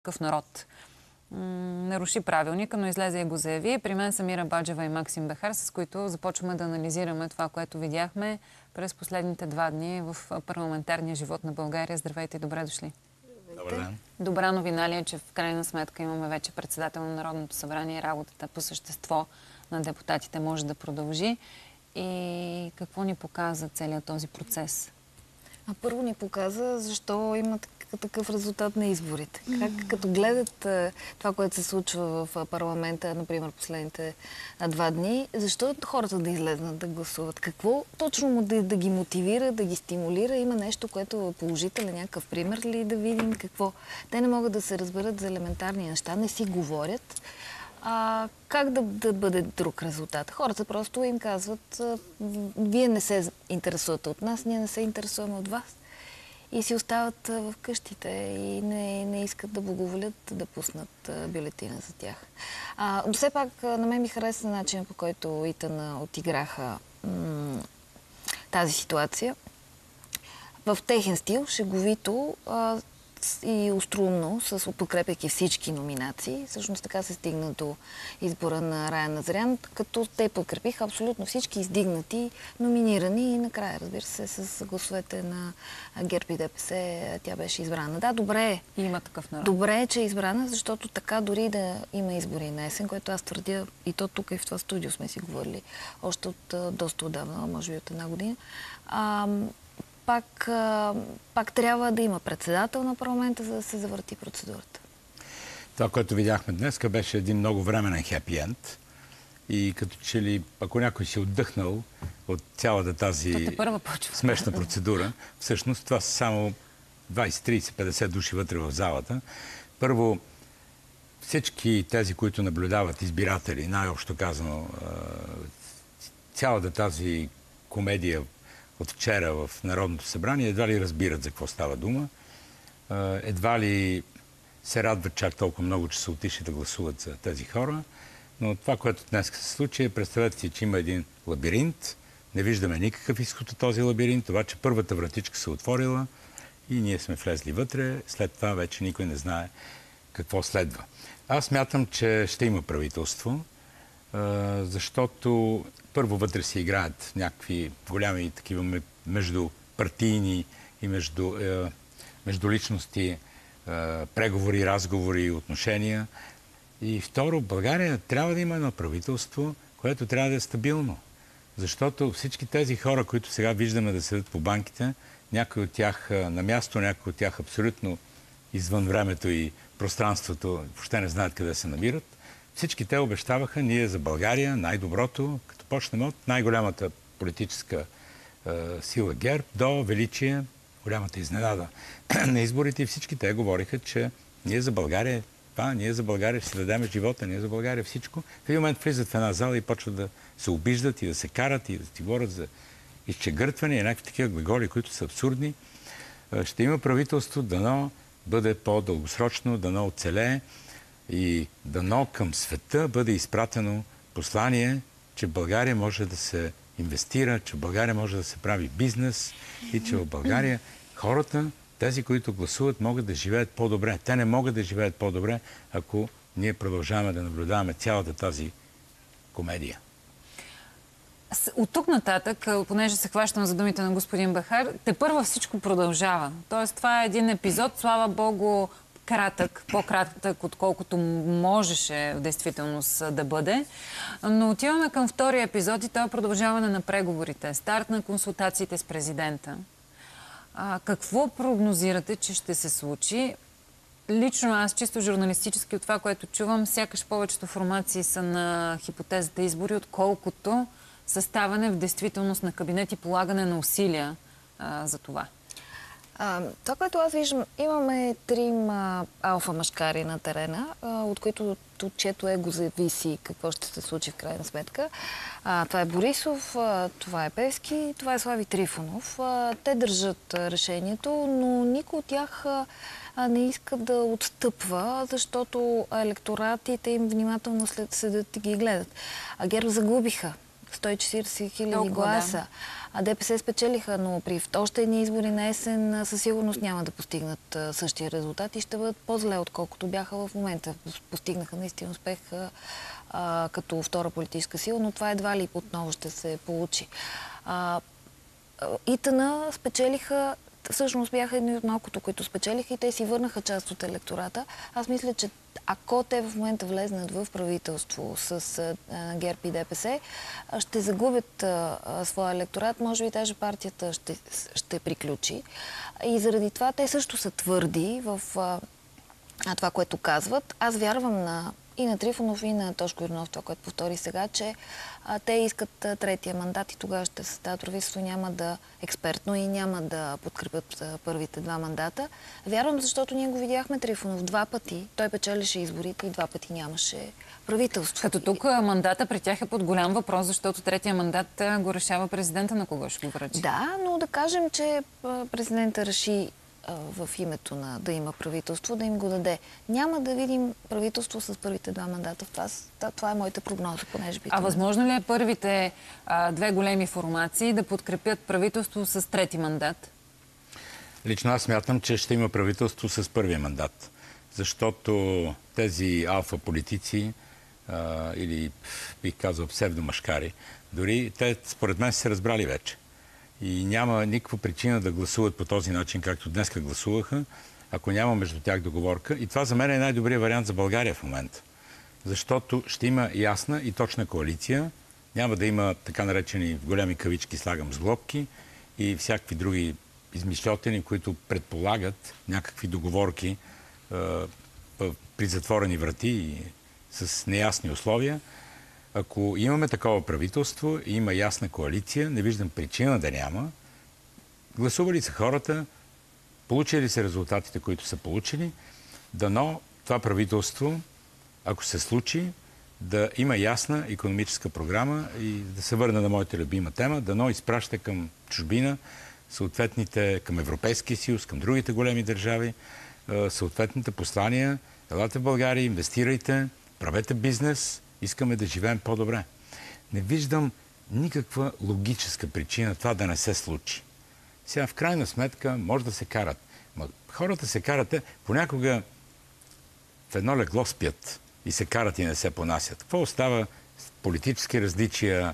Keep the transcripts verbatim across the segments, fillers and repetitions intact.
Такъв народ. Наруши правилника, но излезе и го заяви. При мен са Мира Баджева и Максим Бехар, с които започваме да анализираме това, което видяхме през последните два дни в парламентарния живот на България. Здравейте и добре дошли. Добър ден. Добра новина ли е, че в крайна сметка имаме вече председател на Народното събрание и работата по същество на депутатите може да продължи? И какво ни показа целият този процес? А първо ни показа защо има такъв резултат на изборите. Как като гледат а, това, което се случва в парламента, например, последните а, два дни, защо хората да излезнат да гласуват? Какво точно му да, да ги мотивира, да ги стимулира? Има нещо, което е положителен, някакъв пример ли да видим какво? Те не могат да се разберат за елементарни неща, не си говорят. А, как да, да бъде друг резултат? Хората просто им казват, а, вие не се интересувате от нас, ние не се интересуваме от вас. И си остават а, в къщите и не, не искат да благоволят да пуснат а, бюлетина за тях. А, но все пак а, на мен ми хареса начин, по който ИТН отиграха тази ситуация. В техен стил, шеговито, а, и остроумно, с подкрепяйки всички номинации. Всъщност така се стигна до избора на Рая Назарян, като те подкрепиха абсолютно всички издигнати, номинирани и накрая, разбира се, с гласовете на ГЕРБ и ДПС тя беше избрана. Да, добре е. Има такъв народ. Добре е, че е избрана, защото така дори да има избори на есен, което аз твърдя, и то тук и в това студио сме си говорили още от доста отдавна, може би от една година, а, Пак, пак трябва да има председател на парламента, за да се завърти процедурата. Това, което видяхме днес, беше един много временен хепи-енд. И като че ли, ако някой си отдъхнал от цялата тази смешна процедура, всъщност това са само двайсет, трийсет, петдесет души вътре в залата. Първо, всички тези, които наблюдават избиратели, най-общо казано, цялата тази комедия от вчера в Народното събрание, едва ли разбират за какво става дума. Едва ли се радват чак толкова много, че са отишли да гласуват за тези хора. Но това, което днес се случи, представете си, че има един лабиринт. Не виждаме никакъв изход от този лабиринт. Това, че първата вратичка се отворила и ние сме влезли вътре. След това вече никой не знае какво следва. Аз смятам, че ще има правителство, защото първо вътре се играят някакви голями такива междупартийни и между, е, междуличности е, преговори, разговори и отношения. И второ, България трябва да има едно правителство, което трябва да е стабилно. Защото всички тези хора, които сега виждаме да седят по банките, някои от тях на място, някои от тях абсолютно извън времето и пространството, въобще не знаят къде се намират. Всички те обещаваха ние за България най-доброто, като почнем от най-голямата политическа е, сила ГЕРБ до величие, голямата изненада на изборите. И всички те говориха, че ние за България, това, ние за България ще си дадем живота, ние за България всичко. В един момент влизат в една зала и почват да се обиждат и да се карат и да ти говорят за изчегъртване и някакви такива глаголи, които са абсурдни. Ще има правителство, дано бъде по-дългосрочно, дано оцелее. И дано към света бъде изпратено послание, че в България може да се инвестира, че в България може да се прави бизнес и че в България хората, тези, които гласуват, могат да живеят по-добре. Те не могат да живеят по-добре, ако ние продължаваме да наблюдаваме цялата тази комедия. От тук нататък, понеже се хващам за думите на господин Бехар, тепърва всичко продължава. Тоест, това е един епизод, слава Богу, кратък, по-кратък, отколкото можеше в действителност да бъде. Но отиваме към втория епизод и това е продължаване на преговорите. Старт на консултациите с президента. А, какво прогнозирате, че ще се случи? Лично аз, чисто журналистически, от това, което чувам, сякаш повечето формации са на хипотезата избори, отколкото съставане в действителност на кабинет и полагане на усилия а, за това. А, това, което аз виждам, имаме трима алфа мъжкари на терена, а, от които от чието его зависи какво ще се случи в крайна сметка. А, това е Борисов, а, това е Певски, това е Слави Трифонов. А, те държат а, решението, но никой от тях а, а, не иска да отстъпва, защото електоратите им внимателно след седят и ги гледат. А ГЕРБ загубиха сто и четиридесет хиляди Толкова, гласа. да. А ДПС спечелиха, но при още едни избори на есен със сигурност няма да постигнат а, същия резултат и ще бъдат по-зле, отколкото бяха в момента. Постигнаха наистина успех а, а, като втора политическа сила, но това едва ли отново ще се получи. А, ИТН спечелиха, всъщност бяха едни от малкото, които спечелиха и те си върнаха част от електората. Аз мисля, че ако те в момента влезнат в правителство с а, ГЕРБ и ДПС, а, ще загубят а, а, своя електорат. Може би даже партията ще, ще приключи. И заради това те също са твърди в а, а, това, което казват. Аз вярвам на и на Трифонов, и на Тошко Йорданов, това, което повтори сега, че а, те искат а, третия мандат и тогава ще съставят правителство, няма да експертно и няма да подкрепят а, първите два мандата. Вярвам, защото ние го видяхме Трифонов два пъти. Той печелеше изборите и два пъти нямаше правителство. Като тук мандата при тях е под голям въпрос, защото третия мандат а, го решава президента, на кого ще го връчи. Да, но да кажем, че а, президента реши в името на да има правителство, да им го даде. Няма да видим правителство с първите два мандата. Това, това е моята прогноза, понеже би. А възможно ли е първите а, две големи формации да подкрепят правителство с трети мандат? Лично аз смятам, че ще има правителство с първия мандат. Защото тези алфа политици а, или бих казал псевдомашкари, дори те според мен се разбрали вече. И няма никаква причина да гласуват по този начин, както днеска гласуваха, ако няма между тях договорка. И това за мен е най-добрият вариант за България в момента. Защото ще има ясна и точна коалиция. Няма да има така наречени в големи кавички слагам сглобки и всякакви други измишлетини, които предполагат някакви договорки е, при затворени врати и с неясни условия. Ако имаме такова правителство и има ясна коалиция, не виждам причина да няма. Гласували са хората, получили са резултатите, които са получили, дано това правителство, ако се случи, да има ясна икономическа програма и да се върна на моята любима тема, дано изпраща към чужбина, съответните към Европейския съюз, към другите големи държави, съответните послания. Елате в България, инвестирайте, правете бизнес, искаме да живеем по-добре. Не виждам никаква логическа причина това да не се случи. Сега, в крайна сметка, може да се карат. Но хората се карат, понякога в едно легло спят и се карат и не се понасят. Какво остава с политически различия,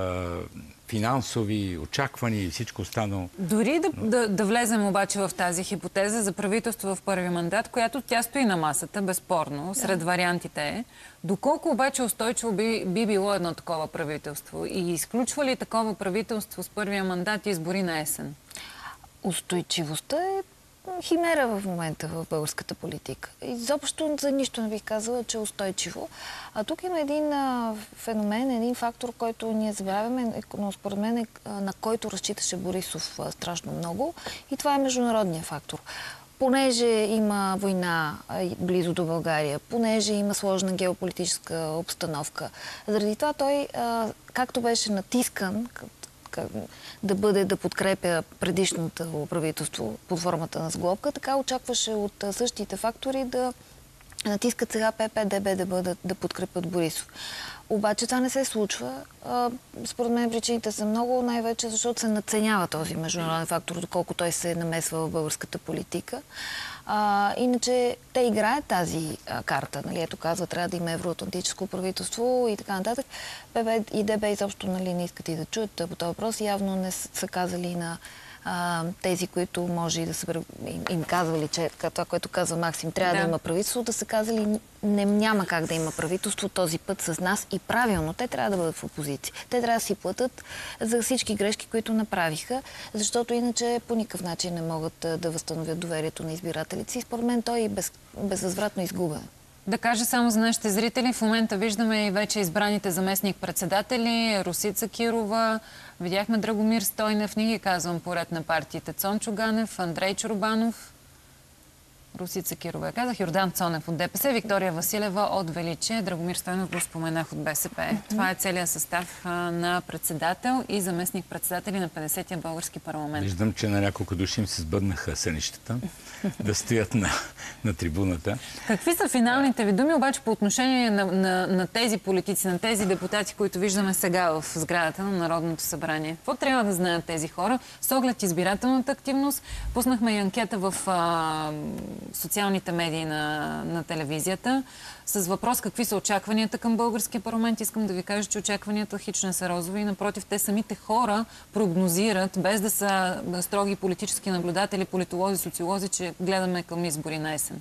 финансови, очаквания и всичко останало? Дори да, да, да влезем обаче в тази хипотеза за правителство в първи мандат, която тя стои на масата, безспорно, сред да. вариантите е. Доколко обаче устойчиво би, би било едно такова правителство? И изключва ли такова правителство с първия мандат избори на есен? Устойчивостта е химера в момента в българската политика. Изобщо за нищо не бих казала, че е устойчиво. А тук има един а, феномен, един фактор, който ние забравяме, но според мен е, на който разчиташе Борисов а, страшно много. И това е международният фактор. Понеже има война а, близо до България, понеже има сложна геополитическа обстановка, заради това той, а, както беше натискан да бъде, да подкрепя предишното правителство под формата на сглобка, така очакваше от същите фактори да натискат сега ПП, ДБ да бъдат, да подкрепят Борисов. Обаче това не се случва. Според мен причините са много, най-вече защото се надценява този международен фактор, доколко той се намесва в българската политика. А, иначе те играят тази а, карта. Нали? Ето казва, трябва да има евроатлантическо правителство и така нататък. ПП и ДБ изобщо нали, не искат и да чуят по този въпрос. Явно не са казали на а, тези, които може и да са им, им казвали, че това, което казва Максим, трябва да, да има правителство, да са казали не, няма как да има правителство този път с нас и правилно. Те трябва да бъдат в опозиция. Те трябва да си платят за всички грешки, които направиха, защото иначе по никакъв начин не могат да възстановят доверието на избирателите си. Според мен той е без, безвъзвратно изгубен. Да кажа само за нашите зрители, в момента виждаме и вече избраните заместник-председатели, Росица Кирова, видяхме Драгомир Стойнев, не ги казвам поред на партиите, Цончо Ганев, Андрей Чорбанов. Русица Кирова казах, Йордан Цонев от ДПС, Виктория Василева от Величие, Драгомир Стойнов го споменах от БСП. Mm-hmm. Това е целият състав а, на председател и заместник-председатели на петдесетия български парламент. Виждам, че на няколко души им се сбъднаха сънищата да стоят на, на трибуната. Какви са финалните ви думи обаче по отношение на, на, на тези политици, на тези депутати, които виждаме сега в сградата на Народното събрание? Какво трябва да знаят тези хора с оглед избирателната активност? Пуснахме и анкета в а, социалните медии на, на телевизията с въпрос какви са очакванията към българския парламент. Искам да ви кажа, че очакванията хич не са розови и напротив, те самите хора прогнозират, без да са строги политически наблюдатели, политолози, социолози, че гледаме към избори на есен.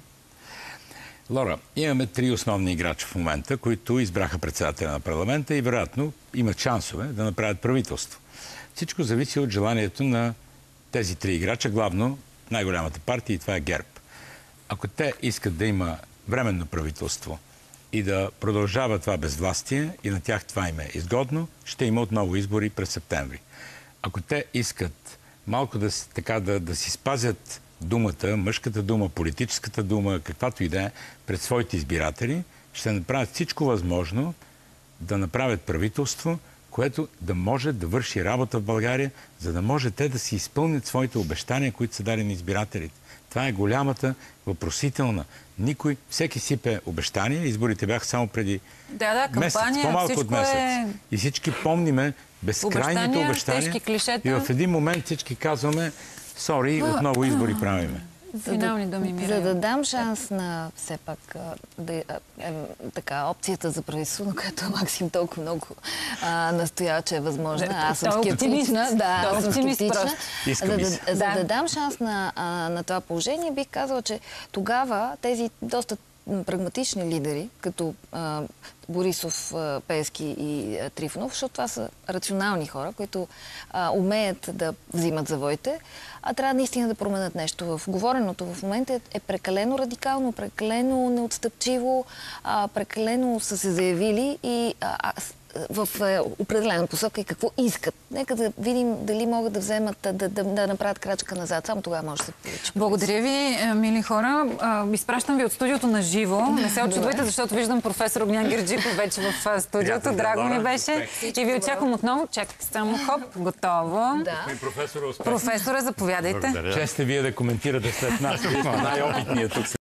Лора, имаме три основни играча в момента, които избраха председателя на парламента и вероятно имат шансове да направят правителство. Всичко зависи от желанието на тези три играча, главно най-голямата партия, и това е ГЕРБ. Ако те искат да има временно правителство и да продължава това безвластие и на тях това им е изгодно, ще има отново избори през септември. Ако те искат малко да, така, да, да си спазят думата, мъжката дума, политическата дума, каквато и да е, пред своите избиратели, ще направят всичко възможно да направят правителство, което да може да върши работа в България, за да може те да си изпълнят своите обещания, които са дали на избирателите. Това е голямата въпросителна. Никой, всеки сипе обещания. Изборите бяха само преди да, да, кампания, месец, по-малко от месец. Е... И всички помниме безкрайните обещания. И в един момент всички казваме, сори, отново избори правиме. Финални думи, Мира. За да дам шанс на все пак да, е, е, така, опцията за правителство, на която Максим толкова много а, настоява, че е възможна. Аз съм скептична. Да, аз съм скептична. За, да, за да дам шанс на, а, на това положение, бих казала, че тогава тези доста прагматични лидери, като а, Борисов, а, Пеевски и а, Трифонов, защото това са рационални хора, които а, умеят да взимат завоите, а трябва наистина да променят нещо. В говореното в момента е, е прекалено радикално, прекалено неотстъпчиво, а, прекалено са се заявили и а, в е, определена посока и какво искат. Нека да видим дали могат да вземат, да, да, да направят крачка назад. Само тогава може да се получи. Благодаря ви, мили хора. Изпращам ви от студиото на живо. Не се очудвайте, защото виждам професор Огнян Герджиков вече в студиото. Драго ми беше. И ви очаквам отново. Чакайте само, хоп, готово. Да. Професора, Професора, заповядайте. Чест сте вие да коментирате след нас. Най-опитният тук.